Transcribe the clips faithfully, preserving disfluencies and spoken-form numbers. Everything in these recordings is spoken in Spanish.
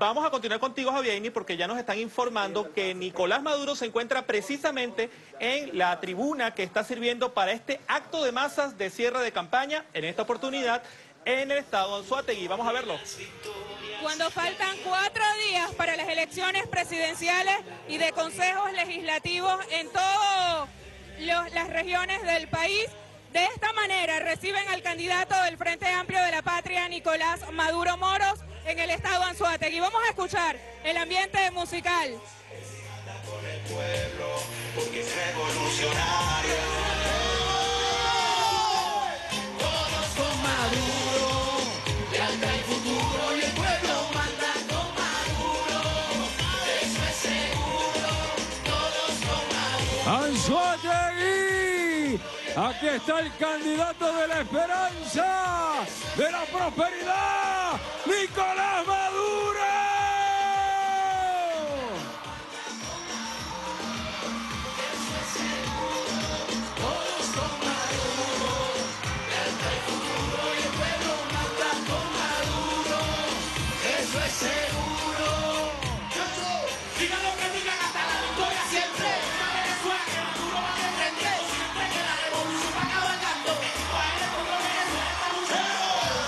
vamos a continuar contigo, Javier, porque ya nos están informando que Nicolás Maduro se encuentra precisamente en la tribuna que está sirviendo para este acto de masas de cierre de campaña, en esta oportunidad, en el estado de Anzoátegui. Vamos a verlo. Cuando faltan cuatro días para las elecciones presidenciales y de consejos legislativos en todas las regiones del país, de esta manera reciben al candidato del Frente Amplio de la Patria, Nicolás Maduro Moros, en el estado de Anzoátegui. Vamos a escuchar el ambiente musical. Por el pueblo, porque es revolucionario. Todos con Maduro, lealtad y futuro, y el pueblo manda con Maduro. Eso es seguro, todos con Maduro. Anzoátegui, aquí está el candidato de la esperanza, de la prosperidad, Nicolás Maduro. Todos con Maduro, lealtad y futuro, y el pueblo manda con Maduro. Eso es seguro. Digan lo que digan hasta la victoria siempre. Una Venezuela que Maduro va de frente. Siempre que la revolución va cabalgando. Para el pueblo de Venezuela está luchando.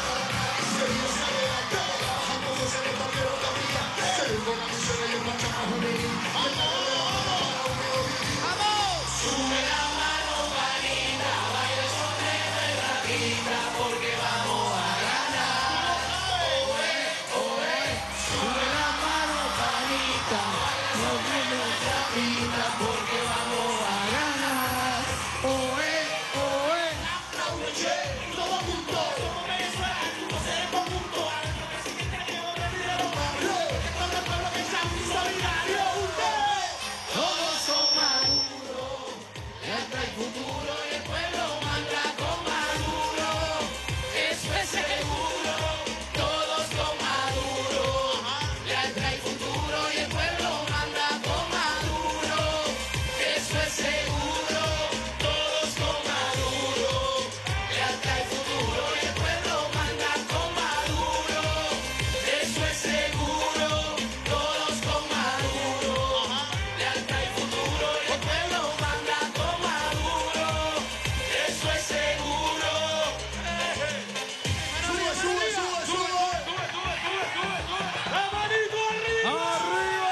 ¡Vamos! Sube la mano, panita, baila con nuestra vida, porque vamos a ganar. Oe, oe, sube la mano, panita, baila con nuestra vida, porque vamos a ganar. Oe, oe, aplaude, che, todos juntos, como Venezuela, no seremos juntos. A nuestro presidente que no retire los barrios, todo el pueblo que está muy solidario. Todos son Maduro, lealtad y futuro, y el pueblo manda con Maduro. Eso es seguro, todos con Maduro, lealtad y futuro, y el pueblo manda con Maduro. Eso es seguro, todos con Maduro, lealtad y futuro, y el pueblo manda con Maduro. Eso es seguro, todos con Maduro, lealtad y futuro, y el pueblo manda con Maduro. Eso es seguro. Sube, sube, sube, sube. ¡La manito arriba! ¡Arriba!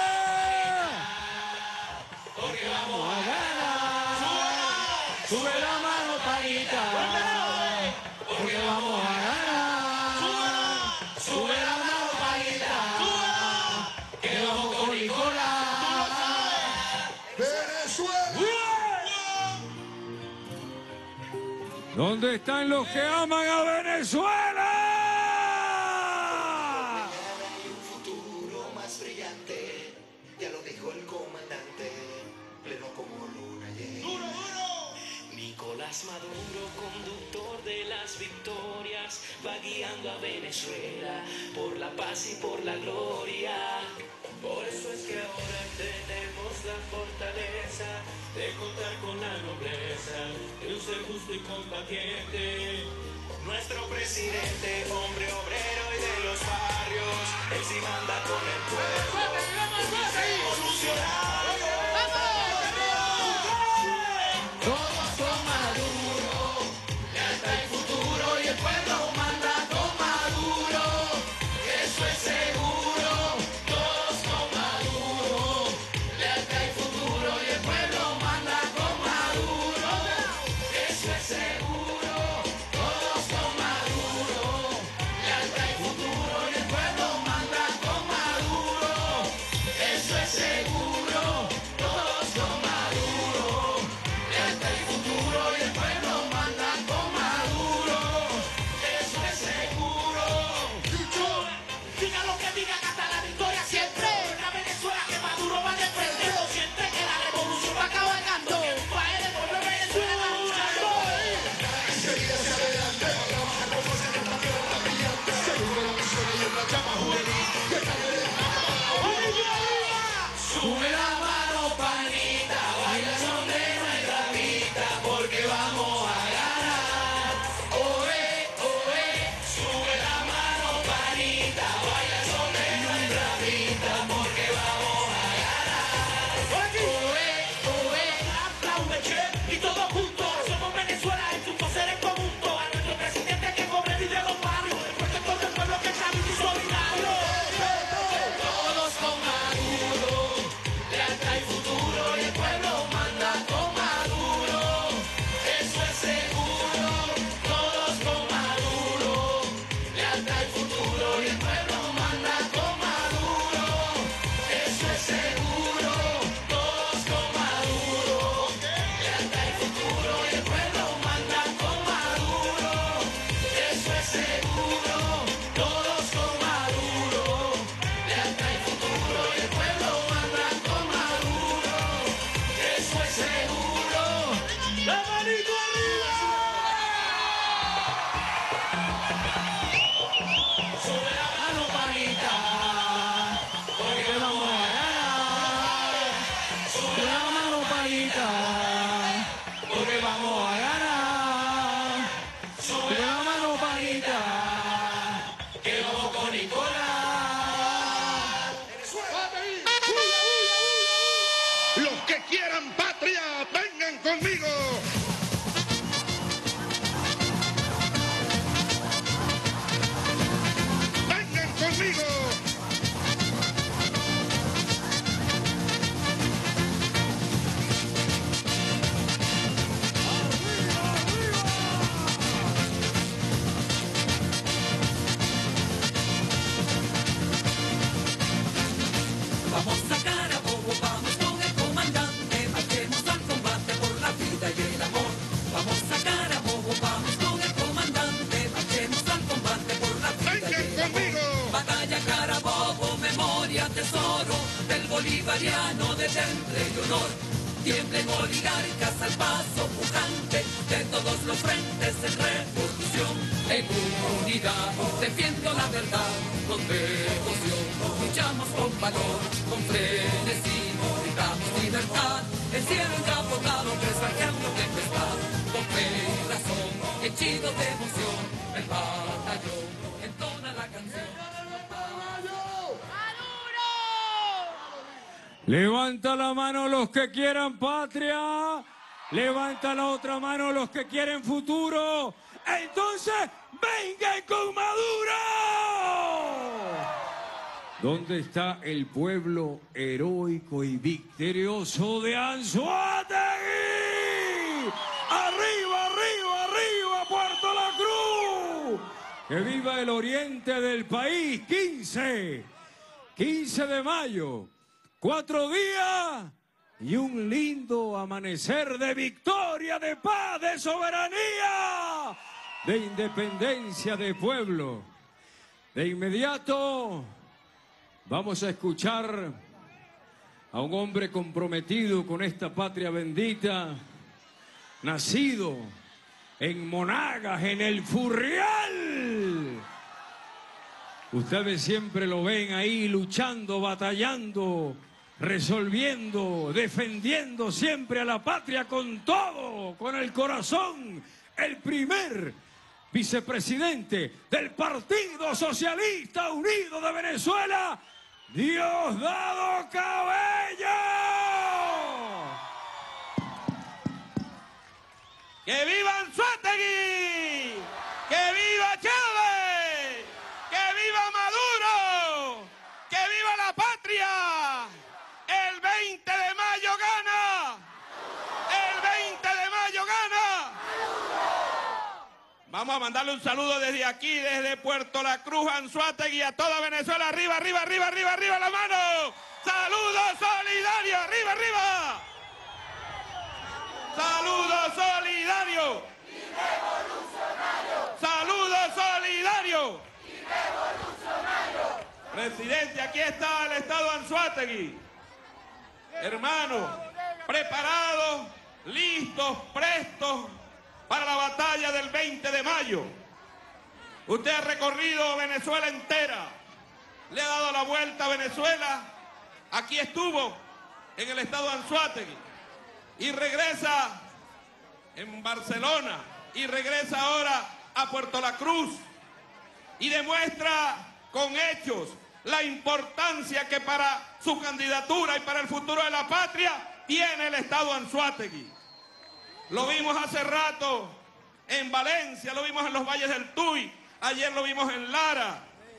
Porque vamos a ganar. Sube la mano, panita. Porque vamos a ganar. Sube la mano, panita. Que vamos con Nicolás. ¿Dónde están los que aman a Venezuela? Un futuro más brillante, ya lo dijo el comandante, pleno como luna llena. Nicolás Maduro, conductor de las victorias, va guiando a Venezuela por la paz y por la gloria. Por eso es que ahora tenemos la fortaleza de contar con la nobleza de un ser justo y combatiente. Nuestro presidente, hombre obrero y de los barrios, él sí manda con el pueblo, porque es revolucionario. Todos con Maduro, lealtad y futuro, y el pueblo manda con Maduro. Eso es seguro, todos con Maduro, lealtad y futuro, y el pueblo manda con Maduro. Eso es seguro, todos con Maduro, lealtad y futuro, y el pueblo manda con Maduro. Eso es seguro. patria tesoro del bolivariano de temple y honor. Tiemblen oligarcas al paso pujante de todos los frentes en revolución. En unidad defiendo la verdad con devoción. Luchamos con valor, con frenesí, gritamos libertad. El cielo encapotado, presagando tempestad. Con fe y razón, henchido de emoción, el batallón entona la canción. Levanta la mano los que quieran patria. Levanta la otra mano los que quieren futuro. Entonces, ¡vengan con Maduro! ¿Dónde está el pueblo heroico y victorioso de Anzoátegui? ¡Arriba, arriba, arriba, Puerto La Cruz! ¡Que viva el oriente del país! quince, quince de mayo. Cuatro días y un lindo amanecer de victoria, de paz, de soberanía, de independencia de pueblo. De inmediato vamos a escuchar a un hombre comprometido con esta patria bendita, nacido en Monagas, en el Furrial. Ustedes siempre lo ven ahí luchando, batallando, resolviendo, defendiendo siempre a la patria con todo, con el corazón. El primer vicepresidente del Partido Socialista Unido de Venezuela, Diosdado Cabello. ¡Que viva Anzoátegui! ¡Que viva Chávez! ¡Que viva Maduro! ¡Que viva la patria! ¡El veinte de mayo gana! ¡El veinte de mayo gana! Vamos a mandarle un saludo desde aquí, desde Puerto La Cruz, Anzoátegui, a toda Venezuela. ¡Arriba, arriba, arriba, arriba, arriba la mano! ¡Saludos solidarios! ¡Arriba, arriba! ¡Saludos solidarios! ¡Y revolucionarios! ¡Saludos solidarios! ¡Y revolucionarios! Presidente, aquí está el Estado Anzoátegui. Hermanos, preparados, listos, prestos para la batalla del veinte de mayo. Usted ha recorrido Venezuela entera, le ha dado la vuelta a Venezuela. Aquí estuvo en el Estado Anzoátegui y regresa en Barcelona y regresa ahora a Puerto La Cruz y demuestra con hechos la importancia que para su candidatura y para el futuro de la patria tiene el Estado Anzoátegui. Lo vimos hace rato en Valencia, lo vimos en los valles del Tuy, ayer lo vimos en Lara,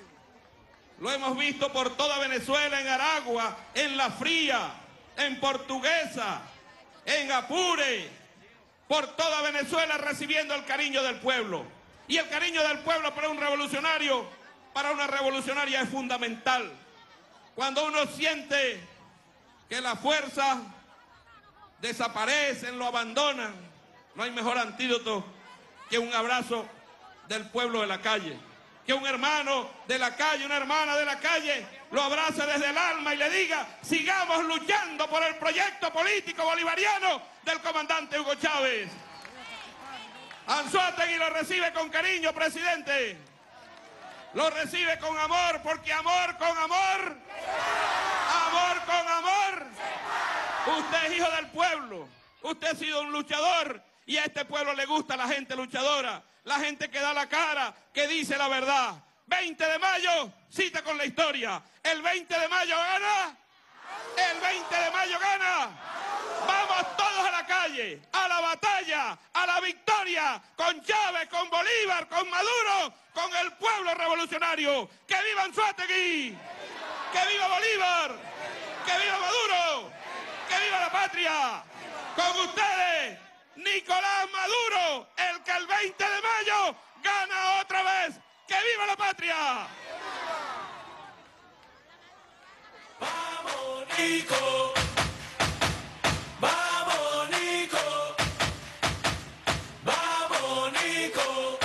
lo hemos visto por toda Venezuela, en Aragua, en La Fría, en Portuguesa, en Apure, por toda Venezuela recibiendo el cariño del pueblo. Y el cariño del pueblo para un revolucionario, para una revolucionaria es fundamental. Cuando uno siente que las fuerzas desaparecen, lo abandonan, no hay mejor antídoto que un abrazo del pueblo de la calle. Que un hermano de la calle, una hermana de la calle, lo abrace desde el alma y le diga: sigamos luchando por el proyecto político bolivariano del comandante Hugo Chávez. Anzoátegui lo recibe con cariño, presidente. Lo recibe con amor, porque amor con amor, amor con amor. Usted es hijo del pueblo, usted ha sido un luchador y a este pueblo le gusta la gente luchadora, la gente que da la cara, que dice la verdad. veinte de mayo, cita con la historia. El veinte de mayo gana, el veinte de mayo gana. Vamos todos a la calle, a la batalla, a la victoria, con Chávez, con Bolívar, con Maduro, con el pueblo revolucionario. ¡Que viva Anzoátegui! ¡Que viva Bolívar! ¡Que viva Maduro! ¡Que viva la patria! Con ustedes, Nicolás Maduro, el que el veinte de mayo gana otra vez. ¡Que viva la patria! ¡Vamos, Nico! ¡Vamos, Nico! ¡Vamos, Nico!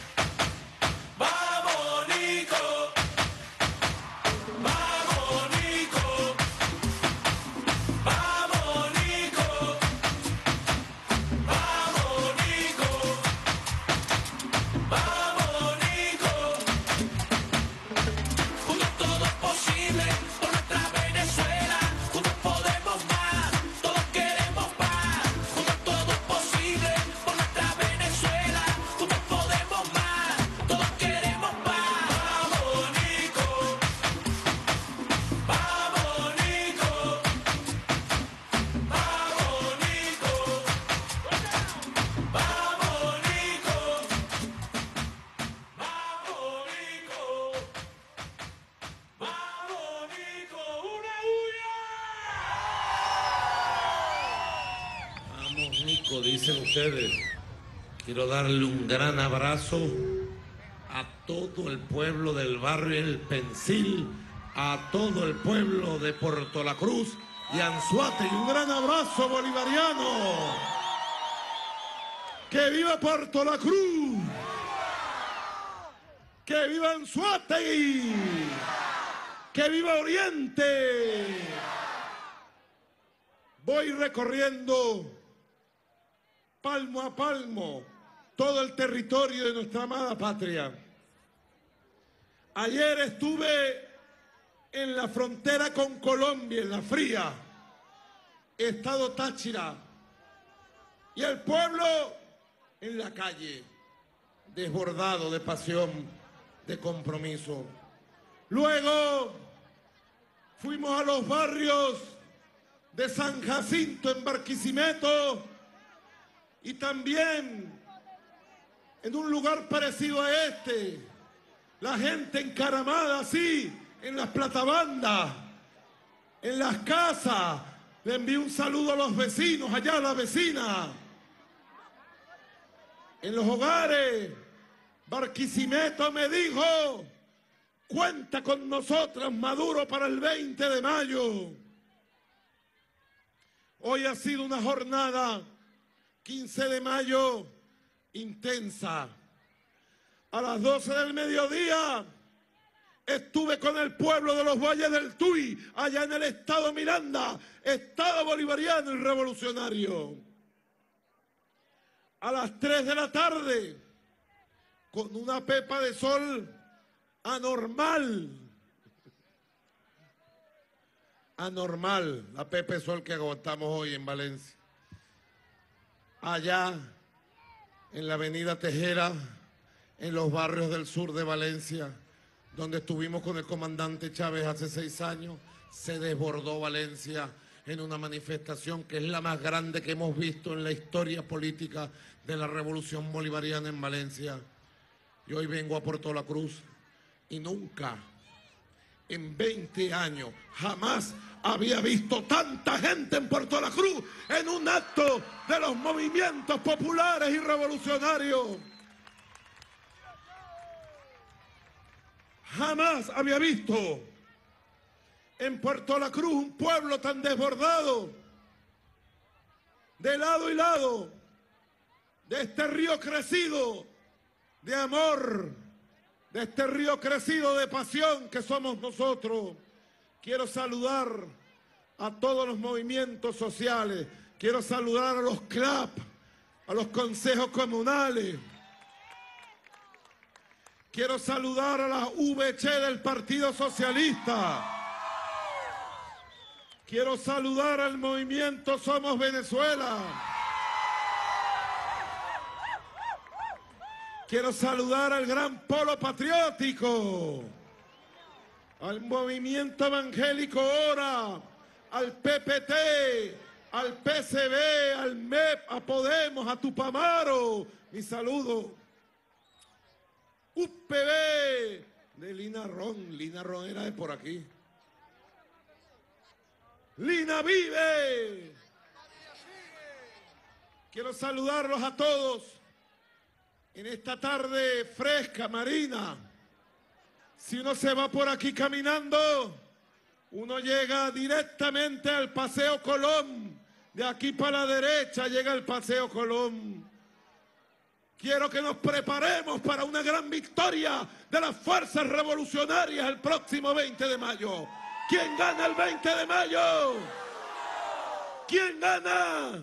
¡Vamos, Nico! ¡Vamos, Nico! México, dicen ustedes. Quiero darle un gran abrazo a todo el pueblo del barrio El Pensil, a todo el pueblo de Puerto La Cruz y Anzoátegui. Un gran abrazo bolivariano. ¡Que viva Puerto La Cruz! ¡Que viva Anzoátegui! ¡Que viva Oriente! Voy recorriendo palmo a palmo todo el territorio de nuestra amada patria. Ayer estuve en la frontera con Colombia, en la fría, estado Táchira, y el pueblo en la calle, desbordado de pasión, de compromiso. Luego fuimos a los barrios de San Jacinto en Barquisimeto y también en un lugar parecido a este, la gente encaramada así en las platabandas, en las casas. Le envío un saludo a los vecinos, allá a la vecina. En los hogares, Barquisimeto me dijo: cuenta con nosotros, Maduro, para el veinte de mayo. Hoy ha sido una jornada, quince de mayo, intensa. A las doce del mediodía estuve con el pueblo de los Valles del Tuy, allá en el estado Miranda, estado bolivariano y revolucionario. A las tres de la tarde, con una pepa de sol anormal, anormal, la pepa de sol que aguantamos hoy en Valencia, allá en la avenida Tejera, en los barrios del sur de Valencia, donde estuvimos con el comandante Chávez hace seis años, se desbordó Valencia en una manifestación que es la más grande que hemos visto en la historia política de la revolución bolivariana en Valencia. Y hoy vengo a Puerto La Cruz y nunca, en veinte años, jamás había visto tanta gente en Puerto La Cruz en un acto de los movimientos populares y revolucionarios. Jamás había visto en Puerto La Cruz un pueblo tan desbordado, de lado y lado, de este río crecido de amor, de este río crecido de pasión que somos nosotros. Quiero saludar a todos los movimientos sociales, quiero saludar a los C L A P, a los consejos comunales, quiero saludar a la V C del Partido Socialista, quiero saludar al movimiento Somos Venezuela, quiero saludar al Gran Polo Patriótico, al Movimiento Evangélico Hora, al P P T, al P C B, al M E P, a Podemos, a Tupamaro. Mi saludo. U P B de Lina Ron. Lina Ron era de por aquí. Lina vive. Quiero saludarlos a todos en esta tarde fresca, marina. Si uno se va por aquí caminando, uno llega directamente al Paseo Colón. De aquí para la derecha llega el Paseo Colón. Quiero que nos preparemos para una gran victoria de las fuerzas revolucionarias el próximo veinte de mayo. ¿Quién gana el veinte de mayo? ¿Quién gana?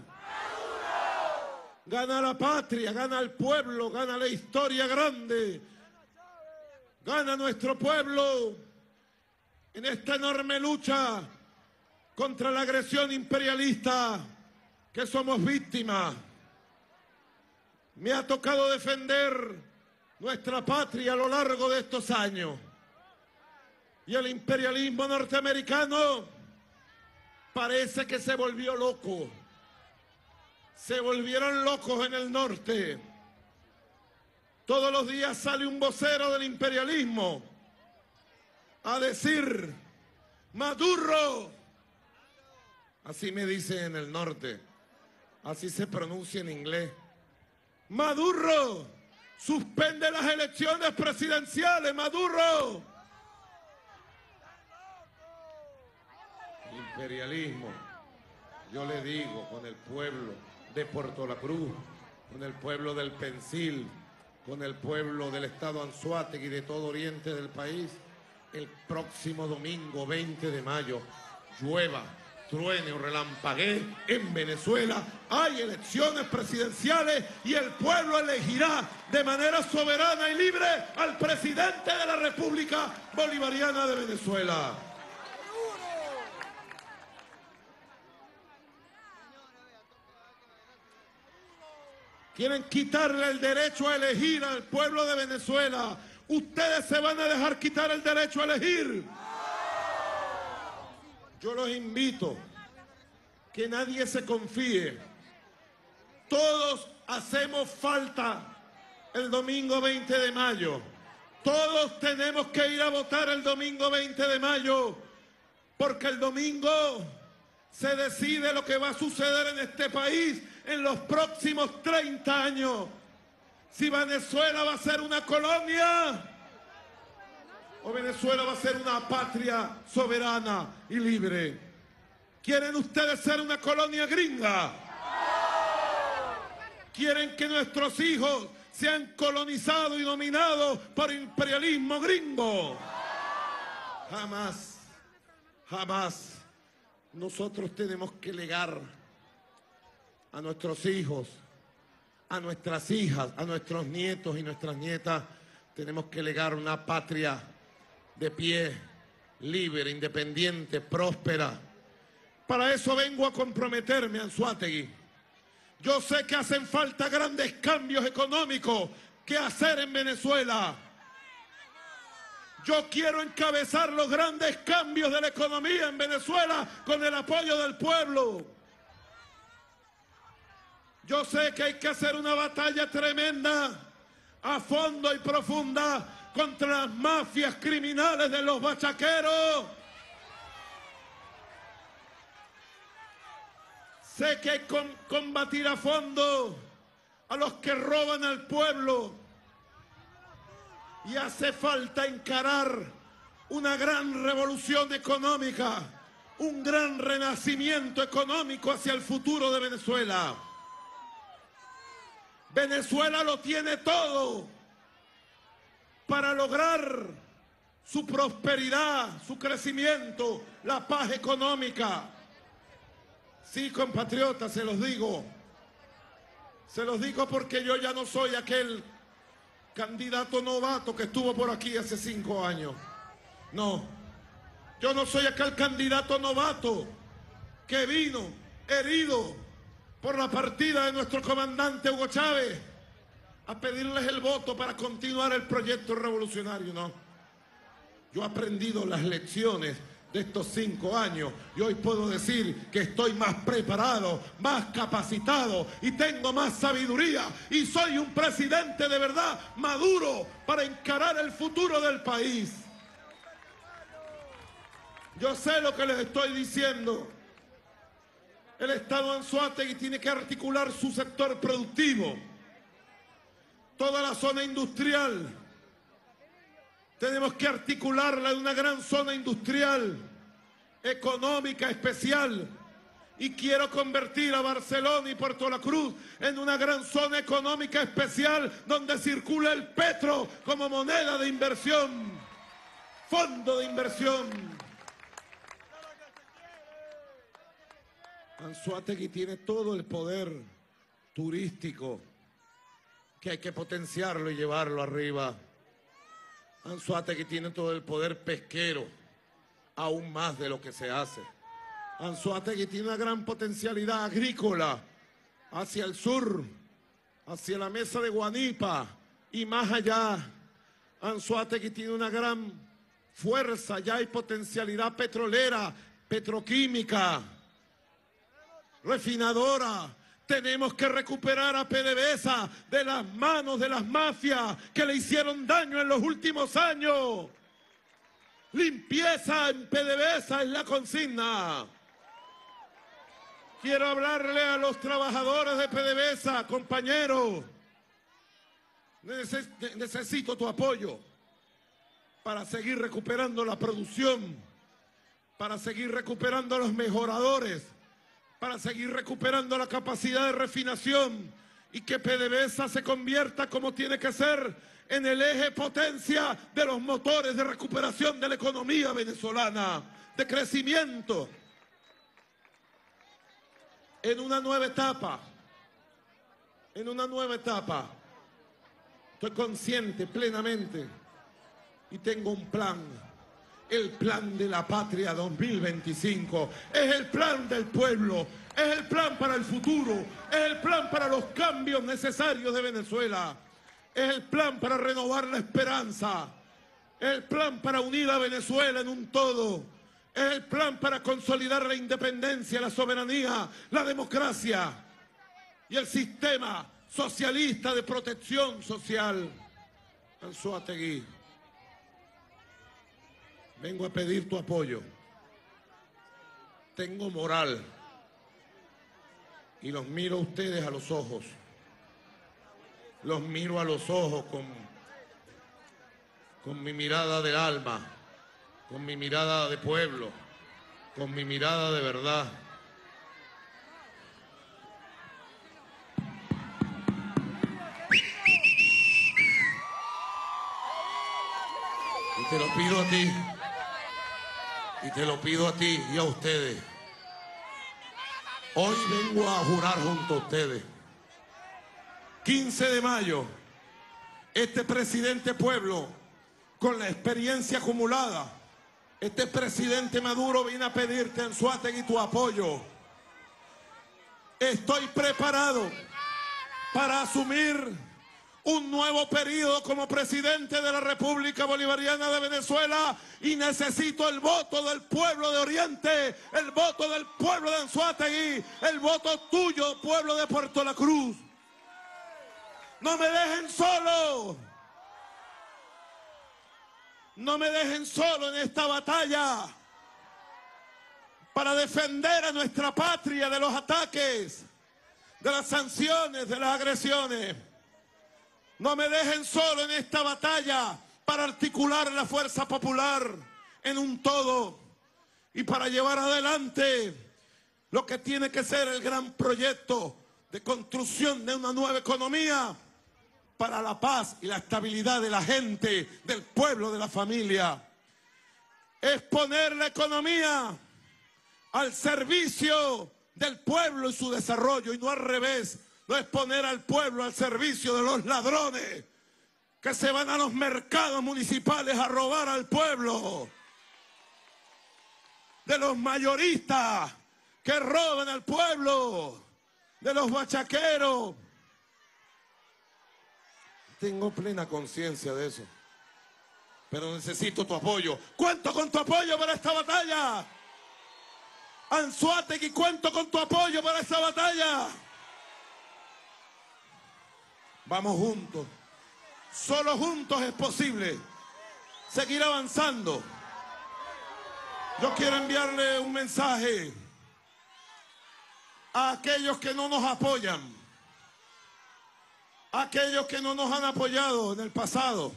Gana la patria, gana el pueblo, gana la historia grande. Gana nuestro pueblo en esta enorme lucha contra la agresión imperialista que somos víctimas. Me ha tocado defender nuestra patria a lo largo de estos años. Y el imperialismo norteamericano parece que se volvió loco. Se volvieron locos en el norte. Todos los días sale un vocero del imperialismo a decir: Maduro, así me dicen en el norte, así se pronuncia en inglés. Maduro, suspende las elecciones presidenciales, Maduro. Imperialismo, yo le digo, con el pueblo de Puerto La Cruz, con el pueblo del Pensil, con el pueblo del estado Anzoátegui y de todo oriente del país, el próximo domingo veinte de mayo, llueva, truene o relampaguee, en Venezuela hay elecciones presidenciales y el pueblo elegirá de manera soberana y libre al presidente de la República Bolivariana de Venezuela. Quieren quitarle el derecho a elegir al pueblo de Venezuela. ¿Ustedes se van a dejar quitar el derecho a elegir? Yo los invito que nadie se confíe. Todos hacemos falta el domingo veinte de mayo. Todos tenemos que ir a votar el domingo veinte de mayo, porque el domingo se decide lo que va a suceder en este país en los próximos treinta años. Si Venezuela va a ser una colonia o Venezuela va a ser una patria soberana y libre. ¿Quieren ustedes ser una colonia gringa? ¿Quieren que nuestros hijos sean colonizados y dominados por imperialismo gringo? Jamás, jamás. Nosotros tenemos que legar a nuestros hijos, a nuestras hijas, a nuestros nietos y nuestras nietas, tenemos que legar una patria de pie, libre, independiente, próspera. Para eso vengo a comprometerme, Anzoátegui. Yo sé que hacen falta grandes cambios económicos que hacer en Venezuela. Yo quiero encabezar los grandes cambios de la economía en Venezuela con el apoyo del pueblo. Yo sé que hay que hacer una batalla tremenda, a fondo y profunda, contra las mafias criminales de los bachaqueros. Sé que hay que combatir a fondo a los que roban al pueblo. Y hace falta encarar una gran revolución económica, un gran renacimiento económico hacia el futuro de Venezuela. Venezuela lo tiene todo para lograr su prosperidad, su crecimiento, la paz económica. Sí, compatriotas, se los digo. Se los digo porque yo ya no soy aquel candidato novato que estuvo por aquí hace cinco años. No, yo no soy aquel candidato novato que vino herido por la partida de nuestro comandante Hugo Chávez a pedirles el voto para continuar el proyecto revolucionario, no. Yo he aprendido las lecciones de estos cinco años y hoy puedo decir que estoy más preparado, más capacitado y tengo más sabiduría y soy un presidente de verdad maduro para encarar el futuro del país. Yo sé lo que les estoy diciendo. El Estado Anzoátegui tiene que articular su sector productivo, toda la zona industrial. Tenemos que articularla en una gran zona industrial, económica, especial. Y quiero convertir a Barcelona y Puerto La Cruz en una gran zona económica especial donde circula el petro como moneda de inversión, fondo de inversión. Anzoátegui tiene todo el poder turístico que hay que potenciarlo y llevarlo arriba. Anzoátegui tiene todo el poder pesquero, aún más de lo que se hace. Anzoátegui tiene una gran potencialidad agrícola hacia el sur, hacia la mesa de Guanipa y más allá. Anzoátegui tiene una gran fuerza, ya hay potencialidad petrolera, petroquímica, refinadora. Tenemos que recuperar a PDVSA de las manos de las mafias que le hicieron daño en los últimos años. Limpieza en PDVSA es la consigna. Quiero hablarle a los trabajadores de PDVSA, compañeros. Neces- necesito tu apoyo para seguir recuperando la producción, para seguir recuperando los mejoradores, para seguir recuperando la capacidad de refinación y que PDVSA se convierta como tiene que ser en el eje potencia de los motores de recuperación de la economía venezolana, de crecimiento, en una nueva etapa, en una nueva etapa. Estoy consciente plenamente y tengo un plan. El plan de la patria dos mil veinticinco es el plan del pueblo, es el plan para el futuro, es el plan para los cambios necesarios de Venezuela, es el plan para renovar la esperanza, es el plan para unir a Venezuela en un todo, es el plan para consolidar la independencia, la soberanía, la democracia y el sistema socialista de protección social. Anzoátegui, vengo a pedir tu apoyo. Tengo moral y los miro a ustedes a los ojos. Los miro a los ojos con, con mi mirada del alma, con mi mirada de pueblo, con mi mirada de verdad. Y te lo pido a ti, y te lo pido a ti y a ustedes. Hoy vengo a jurar junto a ustedes. quince de mayo, este presidente pueblo, con la experiencia acumulada, este presidente Maduro viene a pedirte, Anzoátegui, tu apoyo. Estoy preparado para asumir un nuevo periodo como presidente de la República Bolivariana de Venezuela y necesito el voto del pueblo de Oriente, el voto del pueblo de Anzoátegui, el voto tuyo, pueblo de Puerto La Cruz. No me dejen solo. No me dejen solo en esta batalla para defender a nuestra patria de los ataques, de las sanciones, de las agresiones. No me dejen solo en esta batalla para articular la fuerza popular en un todo y para llevar adelante lo que tiene que ser el gran proyecto de construcción de una nueva economía para la paz y la estabilidad de la gente, del pueblo, de la familia. Es poner la economía al servicio del pueblo y su desarrollo, y no al revés. No es poner al pueblo al servicio de los ladrones que se van a los mercados municipales a robar al pueblo, de los mayoristas que roban al pueblo, de los bachaqueros. Tengo plena conciencia de eso, pero necesito tu apoyo. Cuento con tu apoyo para esta batalla. Anzoátegui, cuento con tu apoyo para esta batalla. Vamos juntos. Solo juntos es posible seguir avanzando. Yo quiero enviarle un mensaje a aquellos que no nos apoyan, a aquellos que no nos han apoyado en el pasado.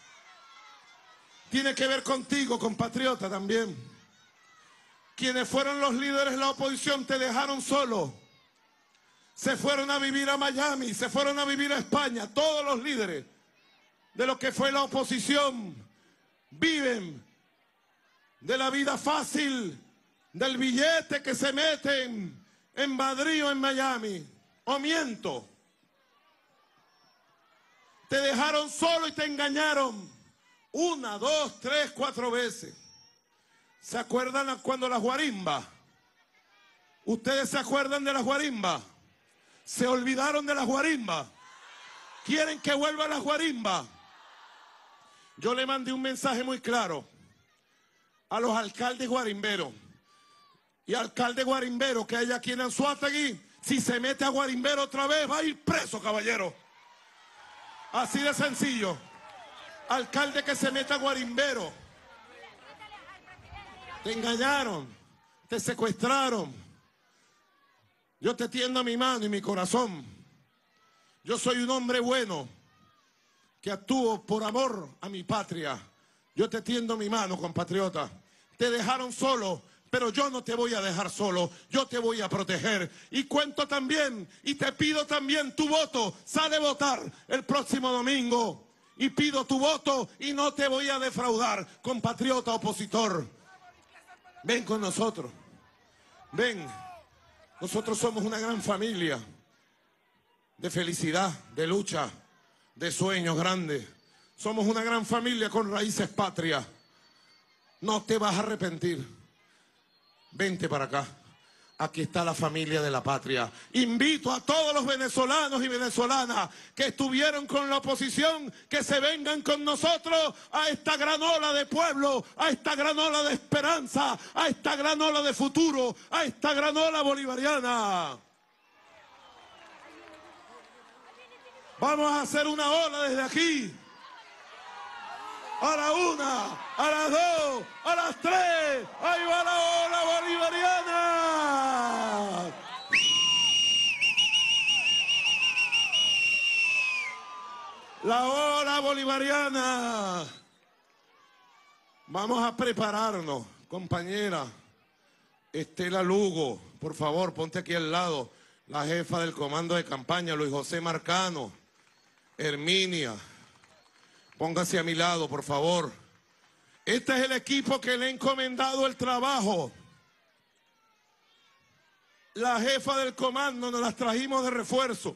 Tiene que ver contigo, compatriota, también. Quienes fueron los líderes de la oposición te dejaron solo. Se fueron a vivir a Miami, se fueron a vivir a España. Todos los líderes de lo que fue la oposición viven de la vida fácil, del billete que se meten en Madrid o en Miami. ¿O miento? Te dejaron solo y te engañaron una, dos, tres, cuatro veces. ¿Se acuerdan cuando las guarimbas? ¿Ustedes se acuerdan de las guarimbas? ¿Se olvidaron de las guarimbas? ¿Quieren que vuelva a las guarimbas? Yo le mandé un mensaje muy claro a los alcaldes guarimberos. Y alcalde guarimbero que hay aquí en Anzoátegui, si se mete a guarimbero otra vez, va a ir preso, caballero. Así de sencillo. Alcalde que se meta a guarimbero. Te engañaron, te secuestraron, Yo te tiendo mi mano y mi corazón. Yo soy un hombre bueno que actúo por amor a mi patria. Yo te tiendo mi mano, compatriota. Te dejaron solo, pero yo no te voy a dejar solo. Yo te voy a proteger. Y cuento también, y te pido también tu voto. Sale a votar el próximo domingo. Y pido tu voto y no te voy a defraudar, compatriota opositor. Ven con nosotros. Ven. Nosotros somos una gran familia de felicidad, de lucha, de sueños grandes. Somos una gran familia con raíces patrias. No te vas a arrepentir. Vente para acá. Aquí está la familia de la patria. Invito a todos los venezolanos y venezolanas que estuvieron con la oposición, que se vengan con nosotros a esta gran ola de pueblo, a esta gran ola de esperanza, a esta gran ola de futuro, a esta gran ola bolivariana. Vamos a hacer una ola desde aquí. A la una, a las dos, a las tres. ¡Ahí va la ola bolivariana! La ola bolivariana. Vamos a prepararnos, compañera. Estela Lugo, por favor, ponte aquí al lado. La jefa del comando de campaña, Luis José Marcano. Herminia. Póngase a mi lado, por favor. Este es el equipo que le he encomendado el trabajo. La jefa del comando nos las trajimos de refuerzo.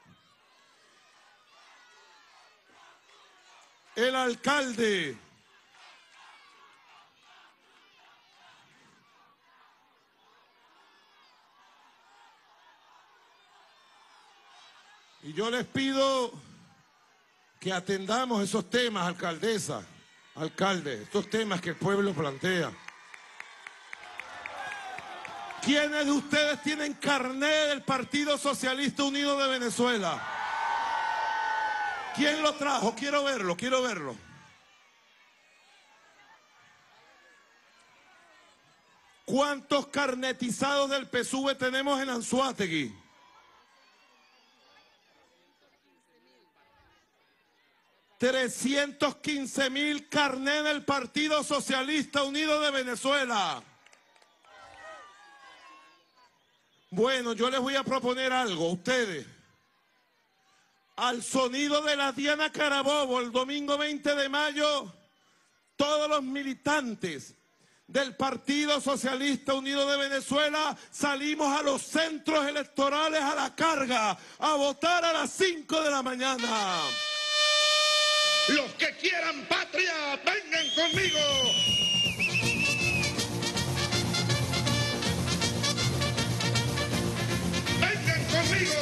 El alcalde. Y yo les pido que atendamos esos temas, alcaldesa, alcalde, estos temas que el pueblo plantea. ¿Quiénes de ustedes tienen carné del Partido Socialista Unido de Venezuela? ¿Quién lo trajo? Quiero verlo, quiero verlo. ¿Cuántos carnetizados del P S U V tenemos en Anzoátegui? trescientos quince mil carné del Partido Socialista Unido de Venezuela. Bueno, yo les voy a proponer algo, ustedes. Al sonido de la Diana Carabobo, el domingo veinte de mayo, todos los militantes del Partido Socialista Unido de Venezuela salimos a los centros electorales a la carga, a votar a las cinco de la mañana. Los que quieran patria, vengan conmigo. Vengan conmigo.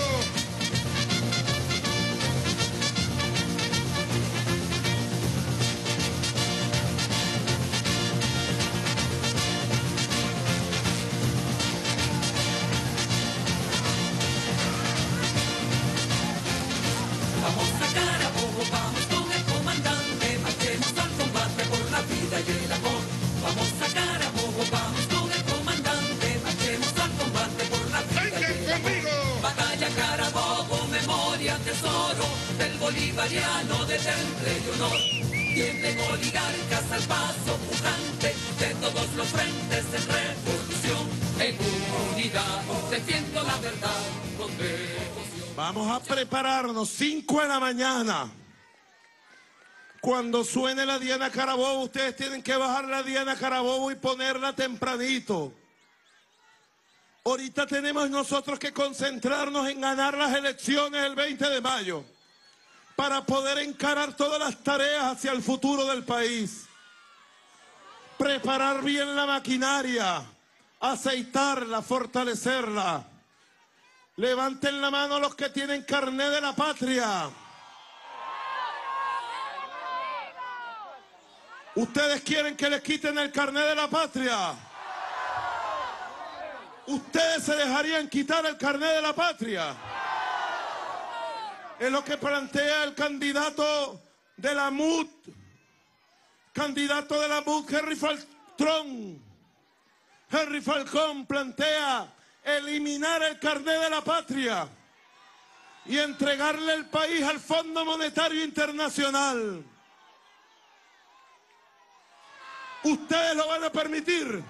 Vamos a Carabobo, vamos con el comandante, marchemos al combate por la vida y el amor. Vamos a Carabobo, vamos con el comandante, marchemos al combate por la vida y el amor. Batalla Carabobo, memoria, tesoro del bolivariano de temple y honor. Tiemblen oligarcas al paso pujante de todos los frentes en revolución. En unidad, defiendo la verdad con devoción. Vamos a prepararnos, cinco de la mañana. Cuando suene la Diana Carabobo, ustedes tienen que bajar la Diana Carabobo y ponerla tempranito. Ahorita tenemos nosotros que concentrarnos en ganar las elecciones el veinte de mayo para poder encarar todas las tareas hacia el futuro del país. Preparar bien la maquinaria, aceitarla, fortalecerla. Levanten la mano los que tienen carné de la patria. ¿Ustedes quieren que les quiten el carné de la patria? ¿Ustedes se dejarían quitar el carné de la patria? Es lo que plantea el candidato de la M U D, candidato de la M U D, Henry Falcón. Henry Falcón plantea eliminar el carné de la patria y entregarle el país al Fondo Monetario Internacional. ¿Ustedes lo van a permitir?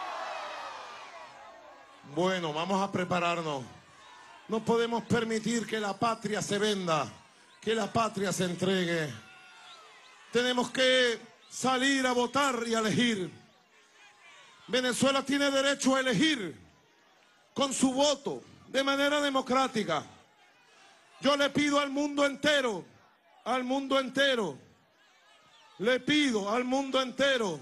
Bueno, vamos a prepararnos. No podemos permitir que la patria se venda, que la patria se entregue. Tenemos que salir a votar y a elegir. Venezuela tiene derecho a elegir con su voto de manera democrática. Yo le pido al mundo entero, al mundo entero, le pido al mundo entero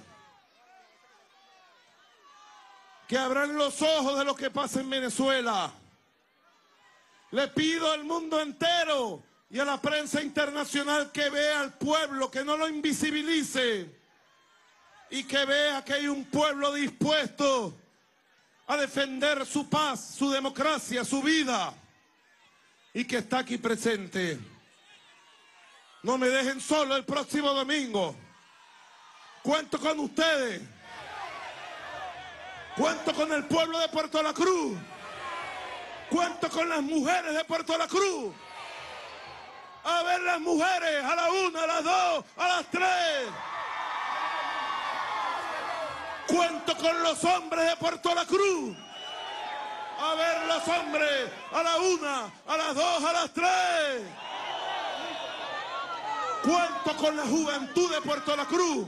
que abran los ojos de lo que pasa en Venezuela. Le pido al mundo entero y a la prensa internacional que vea al pueblo, que no lo invisibilice y que vea que hay un pueblo dispuesto a defender su paz, su democracia, su vida y que está aquí presente. No me dejen solo el próximo domingo. Cuento con ustedes. Cuento con el pueblo de Puerto La Cruz. Cuento con las mujeres de Puerto La Cruz. A ver las mujeres a la una, a las dos, a las tres. Cuento con los hombres de Puerto La Cruz. A ver los hombres a la una, a las dos, a las tres. Cuento con la juventud de Puerto La Cruz.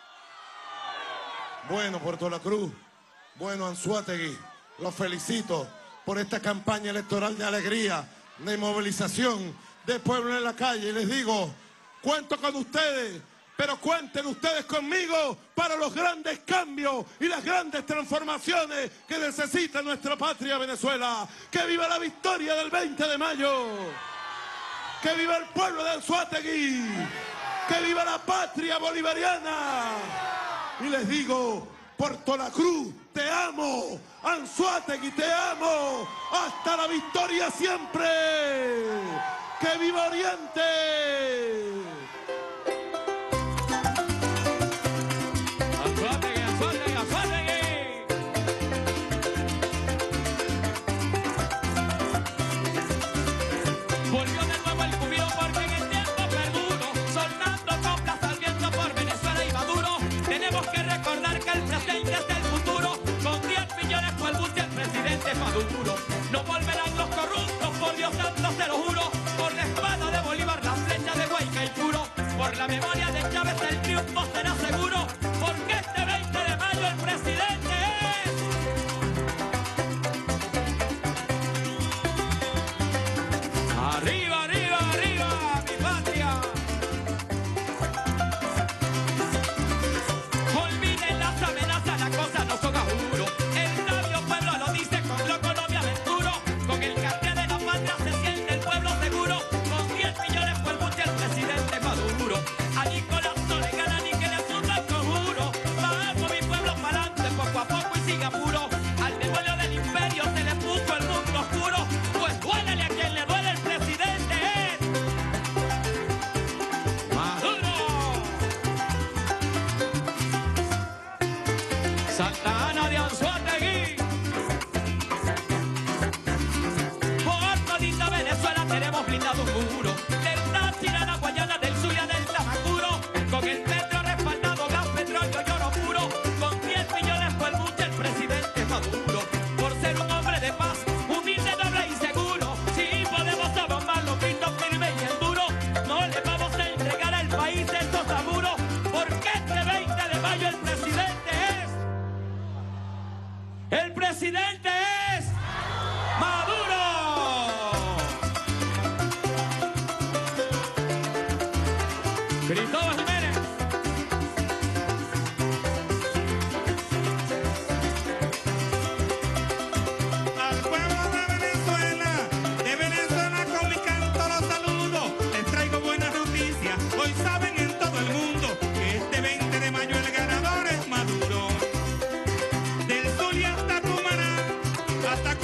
Bueno, Puerto La Cruz. Bueno, Anzoátegui, los felicito por esta campaña electoral de alegría, de movilización, de pueblo en la calle. Y les digo, cuento con ustedes, pero cuenten ustedes conmigo para los grandes cambios y las grandes transformaciones que necesita nuestra patria Venezuela. ¡Que viva la victoria del veinte de mayo! ¡Que viva el pueblo de Anzoátegui! ¡Que viva la patria bolivariana! Y les digo, Puerto La Cruz, te amo. Anzoátegui, te amo. Hasta la victoria siempre. ¡Que viva Oriente! Anzoátegui, Anzoátegui, Anzoátegui. Volvió de nuevo el júbilo porque en el tiempo perdido, soltando coplas al viento por Venezuela y Maduro. Tenemos que recordar que el presente es el futuro. Con diez millones por el bus y el presidente Maduro. No volverán los corruptos, por Dios santo se lo juro. Por la espada de Bolívar, la flecha de Huayca y Puro. Por la memoria de Chávez el triunfo será seguro. Porque este veinte de mayo el presidente es... Arriba, arriba, arriba, mi patria. Olviden las amenazas, la cosa no son a juro. El sabio pueblo lo dice con loco no me aventuro. Con el cartel de la patria se siente el pueblo seguro. Con diez millones por mucho el presidente Maduro. A Nicolás no le gana ni que le suba el conjuro. Vamos mi pueblo pa'lante poco a poco y siga puro. Al demonio del imperio se le puso el mundo oscuro. Pues duélele a quien le duele, el presidente es Maduro. Santa Ana de Anzoátegui. Por todita Venezuela tenemos blindado un muro. Del Táchira a la Guayana, del Zulia, del Tamacuro. Con el petro respaldado, gas, petróleo y oro puro. Con diez millones por el mucho el presidente Maduro. Por ser un hombre de paz, humilde, noble y seguro. Si podemos abombar los pintos firme y el duro. No le vamos a entregar al país estos amuros. Porque este veinte de mayo el presidente es... El presidente es Maduro. Cristóbal Jiménez. Al pueblo de Venezuela, de Venezuela con mi canto los saludo. Les traigo buenas noticias, hoy saben en todo el mundo que este veinte de mayo el ganador es Maduro. Del Zulia hasta Cumaná, hasta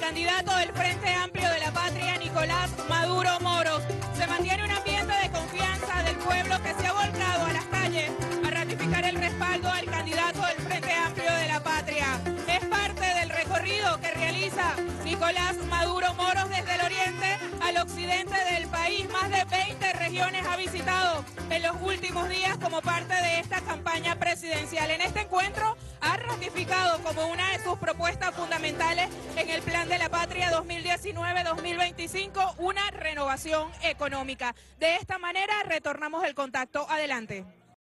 candidato del Frente Amplio de la Patria, Nicolás Maduro Moros. Se mantiene un ambiente de confianza del pueblo que se ha volcado a las calles a ratificar el respaldo al candidato del Frente Amplio de la Patria. Es parte del recorrido que realiza Nicolás Maduro Moros desde el oriente al occidente del país. Más de veinte regiones ha visitado en los últimos días como parte de esta campaña presidencial. En este encuentro ha ratificado como una de sus propuestas fundamentales en el Plan de la Patria dos mil diecinueve dos mil veinticinco una renovación económica. De esta manera retornamos el contacto. Adelante.